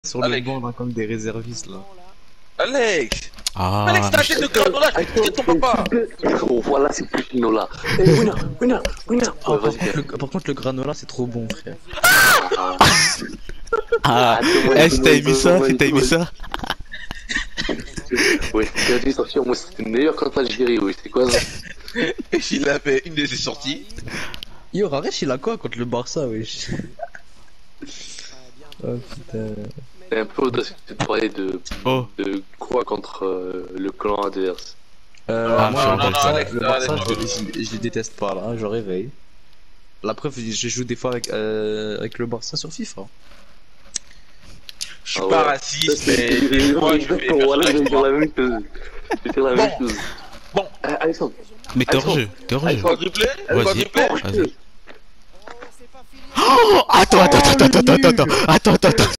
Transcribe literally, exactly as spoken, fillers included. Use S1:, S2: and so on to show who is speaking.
S1: sur le banc là comme des réservistes là.
S2: Alex
S3: Ah,
S2: Alex, t'as acheté de granola, je t'ai dit ton papa.
S4: Oh, voilà, c'est plus Ginola. Eh, winner, winner, winner.
S1: Ah, par, contre, le, par contre, le granola c'est trop bon, frère.
S3: ah, eh, si t'as aimé ça, si t'as aimé ça.
S4: Ouais, t'as dit sortir, moi c'était meilleur contre l'Algérie, oui, c'est quoi ça?
S2: Il a fait une de ses sorties.
S1: Yo, Raresh il a quoi contre le Barça, wesh? Oh putain.
S4: C'est un peu audacieux de parler de,
S3: oh.
S4: de quoi contre euh, le clan adverse.
S1: Euh,
S3: ah,
S1: moi,
S3: non,
S1: le
S3: non,
S1: Barça,
S3: non,
S1: le Barça
S2: Alex,
S1: je, je, je les déteste pas là, hein, je réveille. La preuve, je joue des fois avec, euh, avec le Barça sur FIFA.
S2: Je suis
S4: Ah
S2: pas
S4: ouais.
S2: raciste, mais moi je fais
S4: Voilà, je vais dire la
S2: personnellement.
S4: même chose. Je vais dire la même chose.
S2: Bon.
S4: Euh, Alexandre.
S3: Mais t'es hors jeu, t'es hors jeu.
S2: Quadruplé
S3: Vas-y,
S2: Quadruplé
S3: vas-y. Oh, attends, attends, attends, attends, attends, attends, attends, attends, attends.